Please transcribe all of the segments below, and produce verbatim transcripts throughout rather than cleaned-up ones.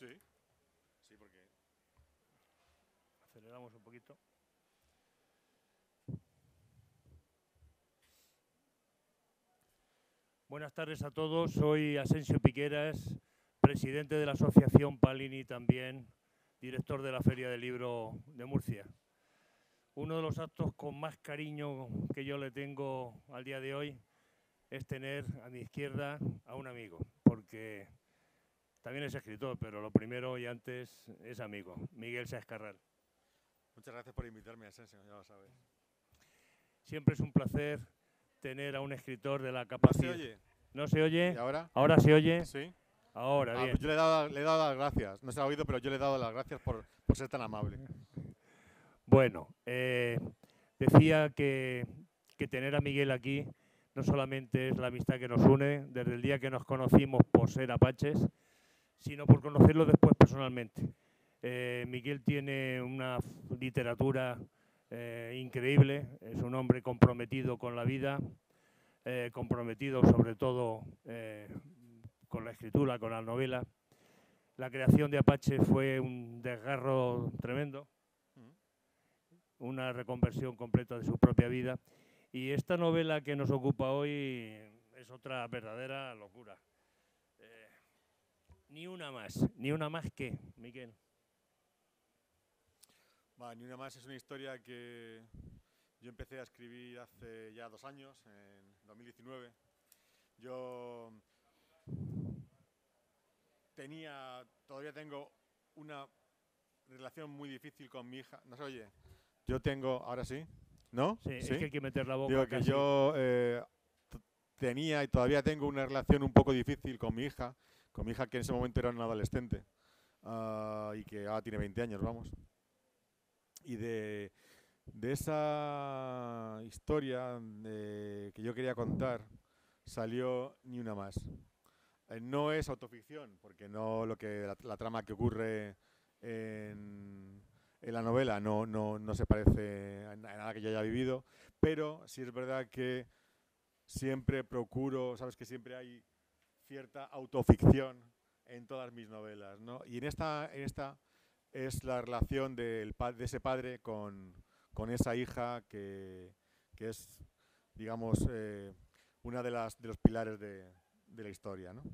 Sí, sí, porque... Aceleramos un poquito. Buenas tardes a todos, soy Asensio Piqueras, presidente de la Asociación Palini también, director de la Feria del Libro de Murcia. Uno de los actos con más cariño que yo le tengo al día de hoy es tener a mi izquierda a un amigo, porque también es escritor, pero lo primero y antes es amigo, Miguel Sáez Carral. Muchas gracias por invitarme, Asensio, ya lo sabes. Siempre es un placer tener a un escritor de la ¿No capacidad. se oye? ¿No se oye? ¿Y ahora? ¿Ahora se oye? Sí. Ahora, Ah, bien. pues yo le he, dado, le he dado las gracias. No se ha oído, pero yo le he dado las gracias por, por ser tan amable. Bueno, eh, decía que, que tener a Miguel aquí no solamente es la amistad que nos une desde el día que nos conocimos por ser apaches, sino por conocerlo después personalmente. Eh, Miguel tiene una literatura eh, increíble, es un hombre comprometido con la vida, eh, comprometido sobre todo eh, con la escritura, con la novela. La creación de Apache fue un desgarro tremendo, una reconversión completa de su propia vida. Y esta novela que nos ocupa hoy es otra verdadera locura. Eh, ni una más, ni una más que, Miguel. Va, Ni una más es una historia que yo empecé a escribir hace ya dos años, en dos mil diecinueve. Yo tenía, todavía tengo una relación muy difícil con mi hija. ¿No se oye? Yo tengo, ahora sí, ¿no? Sí, ¿Sí? es que hay que meter la boca Digo que casi. yo eh, tenía y todavía tengo una relación un poco difícil con mi hija, con mi hija que en ese momento era una adolescente uh, y que ahora tiene veinte años, vamos. Y de, de esa historia de, que yo quería contar salió Ni una más. Eh, no es autoficción, porque no lo que la, la trama que ocurre en, en la novela no, no, no se parece a nada que yo haya vivido, pero sí es verdad que siempre procuro, sabes que siempre hay cierta autoficción en todas mis novelas, ¿no? Y en esta, en esta es la relación del, de ese padre con, con esa hija que, que es, digamos, eh, una de las de los pilares de, de la historia, ¿no?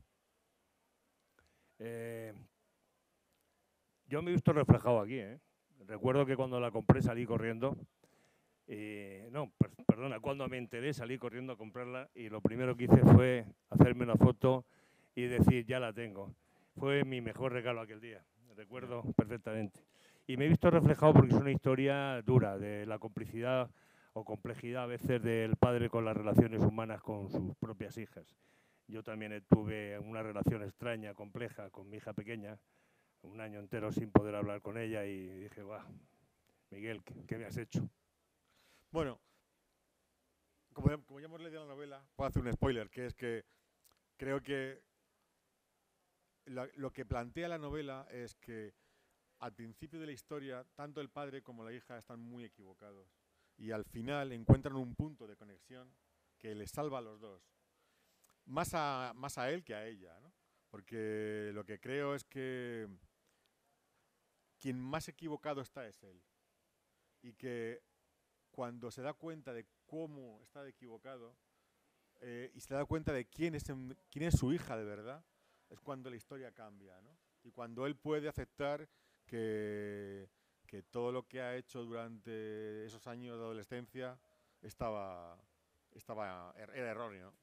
Eh, yo me he visto reflejado aquí, ¿eh? Recuerdo que cuando la compré salí corriendo. Eh, no, per perdona, cuando me enteré salí corriendo a comprarla y lo primero que hice fue hacerme una foto y decir, ya la tengo. Fue mi mejor regalo aquel día, recuerdo yeah. perfectamente. Y me he visto reflejado porque es una historia dura de la complicidad o complejidad a veces del padre con las relaciones humanas con sus propias hijas. Yo también tuve una relación extraña, compleja, con mi hija pequeña, un año entero sin poder hablar con ella y dije, guau, Miguel, ¿qué, qué me has hecho? Bueno, como ya, como ya hemos leído la novela, puedo hacer un spoiler, que es que creo que lo, lo que plantea la novela es que al principio de la historia, tanto el padre como la hija están muy equivocados. Y al final encuentran un punto de conexión que les salva a los dos. Más a, más a él que a ella, ¿no? Porque lo que creo es que quien más equivocado está es él. Y que cuando se da cuenta de cómo está equivocado eh, y se da cuenta de quién es, en, quién es su hija de verdad, es cuando la historia cambia, ¿no? Y cuando él puede aceptar que, que todo lo que ha hecho durante esos años de adolescencia estaba, estaba era erróneo.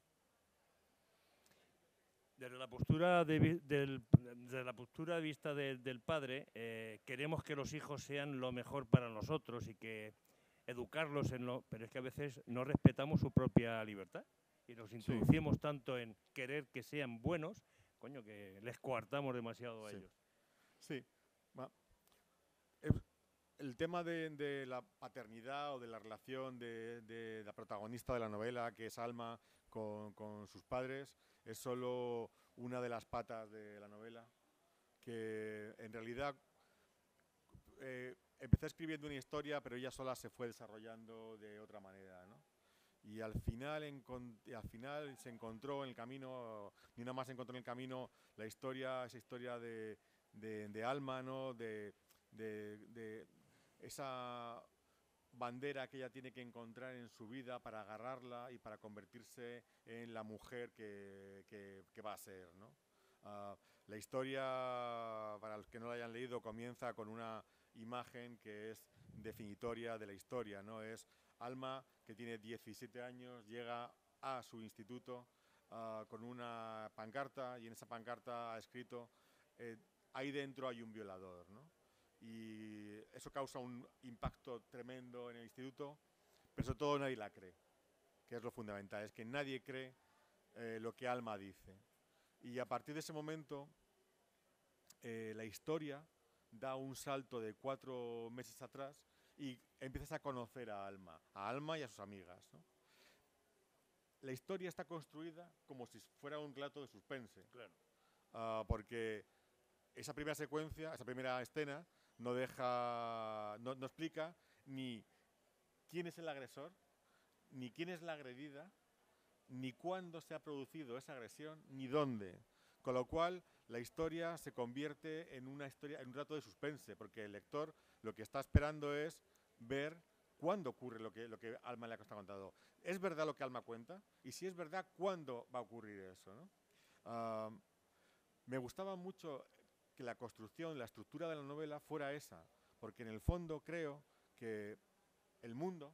Desde la postura de, del, desde la postura de vista de, del padre, eh, queremos que los hijos sean lo mejor para nosotros y que educarlos en lo... Pero es que a veces no respetamos su propia libertad y nos introducimos sí. tanto en querer que sean buenos, coño, que les coartamos demasiado a sí. ellos. Sí. El tema de, de la paternidad o de la relación de, de la protagonista de la novela, que es Alma, con, con sus padres, es solo una de las patas de la novela, que en realidad eh, empecé escribiendo una historia, pero ella sola se fue desarrollando de otra manera, ¿no? Y al final, y al final se encontró en el camino, ni una más encontró en el camino la historia, esa historia de, de, de Alma, ¿no? De, de, de esa bandera que ella tiene que encontrar en su vida para agarrarla y para convertirse en la mujer que, que, que va a ser, ¿no? Uh, la historia, para los que no la hayan leído, comienza con una imagen que es definitoria de la historia, ¿no? Es Alma, que tiene diecisiete años, llega a su instituto uh, con una pancarta, y en esa pancarta ha escrito eh, ahí dentro hay un violador, ¿no? Y eso causa un impacto tremendo en el instituto, pero sobre todo nadie la cree, que es lo fundamental, es que nadie cree eh, lo que Alma dice. Y a partir de ese momento, eh, la historia da un salto de cuatro meses atrás y empiezas a conocer a Alma, a Alma y a sus amigas, ¿no? La historia está construida como si fuera un relato de suspense, Claro. uh, porque esa primera secuencia, esa primera escena, no deja, no, no explica ni quién es el agresor, ni quién es la agredida, ni cuándo se ha producido esa agresión, ni dónde. Con lo cual, la historia se convierte en una historia, en un relato de suspense, porque el lector lo que está esperando es ver cuándo ocurre lo que, lo que Alma le ha contado. ¿Es verdad lo que Alma cuenta? Y si es verdad, ¿cuándo va a ocurrir eso, ¿no? Uh, me gustaba mucho que la construcción, la estructura de la novela fuera esa, porque en el fondo creo que el mundo,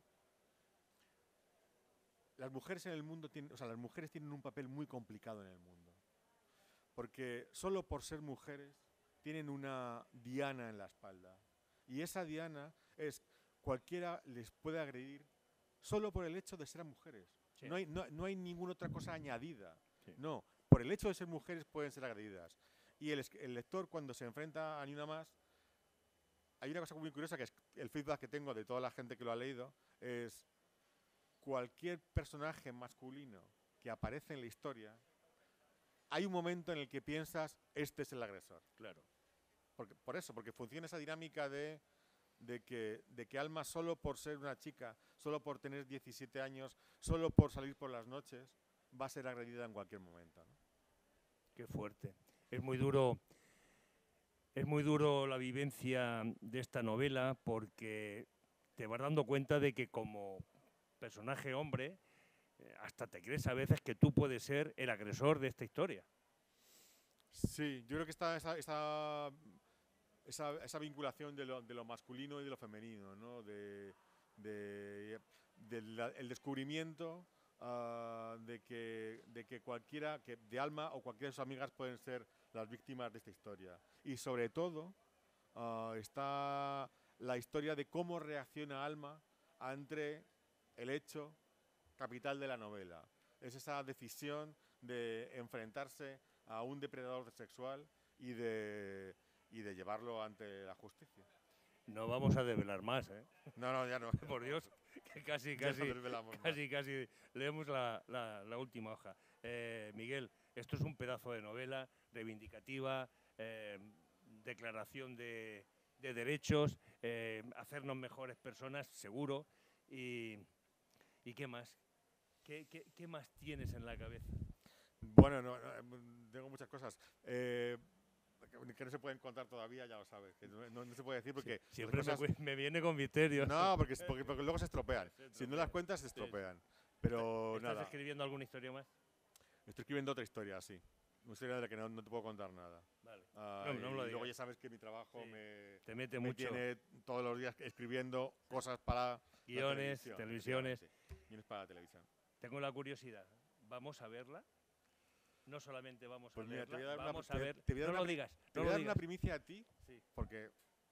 las mujeres en el mundo tienen, o sea, las mujeres tienen un papel muy complicado en el mundo, porque solo por ser mujeres tienen una diana en la espalda, y esa diana es cualquiera les puede agredir solo por el hecho de ser mujeres. Sí. No hay, no, no hay ninguna otra cosa añadida. Sí. No, por el hecho de ser mujeres pueden ser agredidas. Y el, el lector, cuando se enfrenta a Ni una más, hay una cosa muy curiosa, que es el feedback que tengo de toda la gente que lo ha leído, es cualquier personaje masculino que aparece en la historia, hay un momento en el que piensas, este es el agresor. Claro. Porque, por eso, porque funciona esa dinámica de, de, que, de que Alma, solo por ser una chica, solo por tener diecisiete años, solo por salir por las noches, va a ser agredida en cualquier momento, ¿no? Qué fuerte. Es muy duro, es muy duro la vivencia de esta novela, porque te vas dando cuenta de que como personaje hombre, eh, hasta te crees a veces que tú puedes ser el agresor de esta historia. Sí, yo creo que está esa, esa, esa, esa vinculación de lo, de lo masculino y de lo femenino, ¿no? De, de, de la, el descubrimiento uh, de, que, de que cualquiera, que de Alma o cualquiera de sus amigas pueden ser las víctimas de esta historia. Y sobre todo uh, está la historia de cómo reacciona Alma ante el hecho capital de la novela. Es esa decisión de enfrentarse a un depredador sexual y de, y de llevarlo ante la justicia. No vamos a desvelar más, ¿eh? No, no, ya no. Por Dios, que casi, casi, no casi, casi leemos la, la, la última hoja. Eh, Miguel, esto es un pedazo de novela reivindicativa, eh, declaración de, de derechos, eh, hacernos mejores personas, seguro. Y, ¿y qué más? ¿Qué, qué, ¿Qué más tienes en la cabeza? Bueno, no, no, tengo muchas cosas. Eh, que no se pueden contar todavía, ya lo sabes. Que no, no, no se puede decir porque... Sí, siempre cosas, me, me viene con misterios. No, porque, porque, porque luego se estropean. Se si no las cuentas, se estropean. Pero ¿Estás nada. escribiendo alguna historia más? Estoy escribiendo otra historia, sí. Una historia de la que no, no te puedo contar nada. Vale. Uh, no, no y lo luego ya sabes que mi trabajo sí. me, te mete me mucho. tiene todos los días escribiendo cosas para guiones, televisión, televisiones. Sí. Guiones para la televisión. Tengo la curiosidad. ¿Vamos a verla? No solamente vamos pues a mira, verla, te voy a dar vamos una, a ver... Te, te voy a no una, lo digas, Te no voy a lo dar digas. una primicia a ti, sí. porque...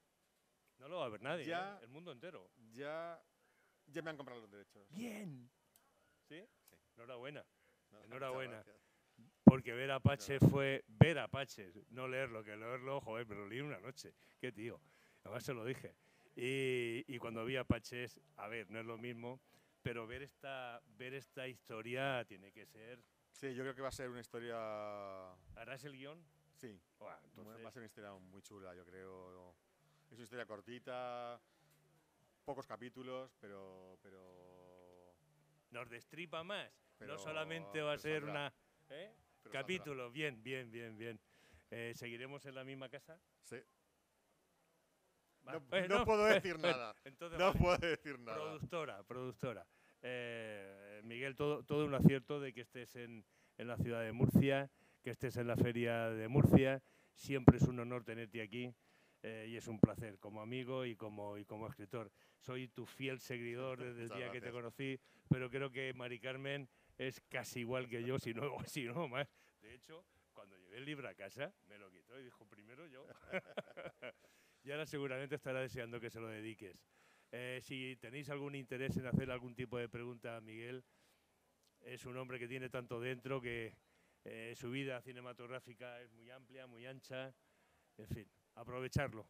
No lo va a ver nadie, ya, ¿eh? El mundo entero. Ya, ya me han comprado los derechos. ¡Bien! ¿Sí? Sí. Enhorabuena. No, Enhorabuena. Porque ver Apache no. fue ver Apaches, no leerlo, que leerlo, joder, pero lo leí una noche. Qué tío. Además se lo dije. Y, y cuando vi Apaches, a ver, no es lo mismo, pero ver esta, ver esta historia tiene que ser... Sí, yo creo que va a ser una historia... ¿Harás el guión? Sí. Bueno, entonces... Va a ser una historia muy chula, yo creo. Es una historia cortita, pocos capítulos, pero... pero... Nos destripa más. Pero, no solamente va a ser saldrá. una... ¿eh? Capítulo, saldrá. bien, bien, bien, bien. Eh, ¿Seguiremos en la misma casa? Sí. Va, No, pues no puedo decir nada. Entonces, No vale. puedo decir nada. Productora, productora. Eh, Miguel, todo, todo un acierto de que estés en, en la ciudad de Murcia, que estés en la feria de Murcia. Siempre es un honor tenerte aquí eh, y es un placer como amigo y como, y como escritor. Soy tu fiel seguidor desde el Muchas día que te gracias. conocí, pero creo que Mari Carmen es casi igual que yo, si no, si no más. De hecho, cuando llevé el libro a casa, me lo quitó y dijo, primero yo. Y ahora seguramente estará deseando que se lo dediques. Eh, si tenéis algún interés en hacer algún tipo de pregunta a Miguel, es un hombre que tiene tanto dentro que eh, su vida cinematográfica es muy amplia, muy ancha. En fin, aprovecharlo.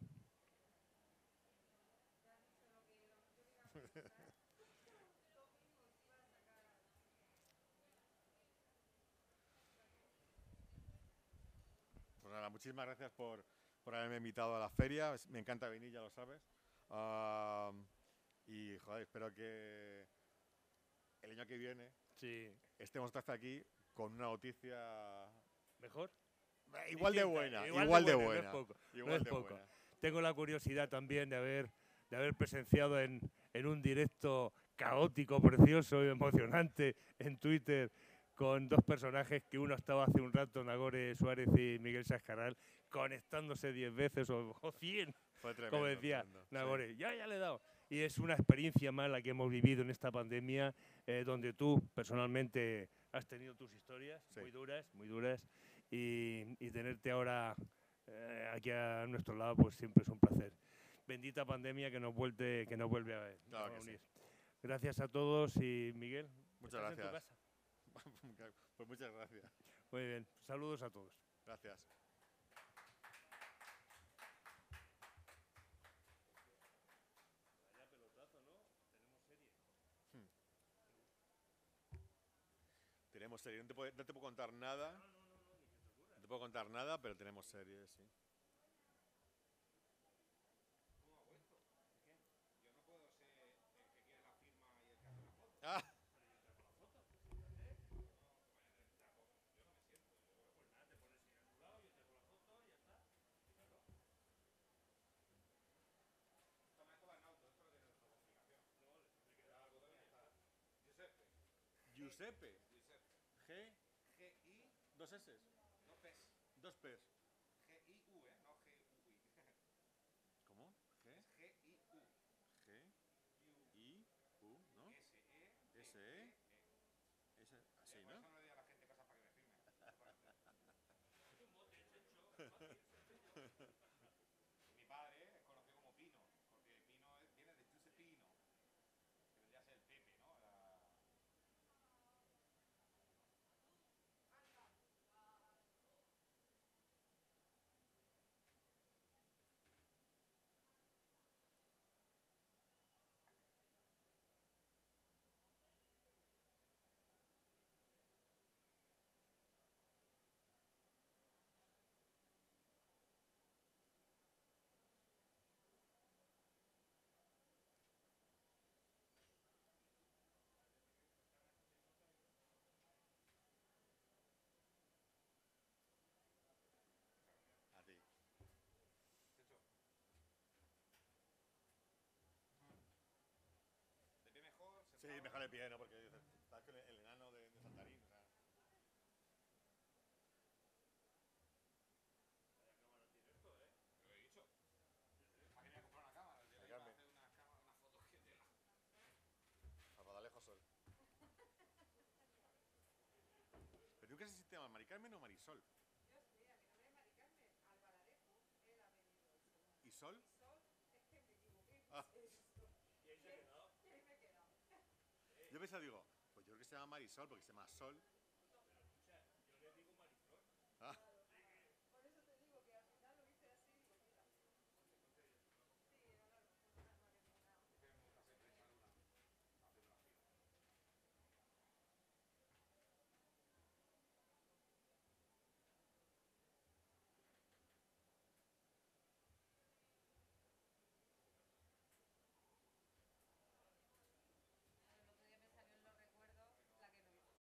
Pues nada, muchísimas gracias por, por haberme invitado a la feria. Es- Me encanta venir, ya lo sabes. Ah, y joder, espero que el año que viene Sí, estemos otra vez aquí con una noticia mejor. eh, igual de Distinta, buena, igual, igual de de buena, buena, no es poco. No igual es de poco. buena. Tengo la curiosidad también de haber, de haber presenciado en, en un directo caótico, precioso y emocionante en Twitter con dos personajes que uno estaba hace un rato, Nagore Suárez y Miguel Sascaral, conectándose diez veces o, o cien, Fue tremendo. como decía tremendo, sí. Nagore. Ya, ya le he dado. Y es una experiencia más la que hemos vivido en esta pandemia, eh, donde tú personalmente has tenido tus historias Sí. muy duras, muy duras, y, y tenerte ahora eh, aquí a nuestro lado, pues siempre es un placer. Bendita pandemia que nos vuelve, que nos vuelve a, Claro a que sí. unir. Gracias a todos y Miguel, Muchas ¿estás en tu gracias. casa? Pues muchas gracias. Muy bien, saludos a todos. Gracias. Hmm. Tenemos serie. No te, puedo, no te puedo contar nada. No te puedo contar nada, pero tenemos serie, sí. Ah, Giuseppe. G. Dos S. Dos P's. ¿Cómo? G. G. I. U, ¿no? S. E. S. Así, ¿no? Mi padre es conocido como Pino, porque Pino es- viene de Giuseppino, que vendría a ser el Pepe, ¿no? La- A ti. Checho. ¿De pie mejor? Sí, ¿Sentado? mejor de pie, ¿no? Porque estás con el, el enano de, de Saltarín, o sea. Te lo he dicho. ¿Para qué me voy a comprar una cámara? El día de hoy para Carmen. hacer unas cámaras, unas fotos que tela. Salvadalejo Sol. ¿Pero tú qué se llama? ¿Mari Carmen o Marisol? ¿Y Sol? Ah. Yo pensaba, digo, pues yo creo que se llama Marisol porque se llama Sol.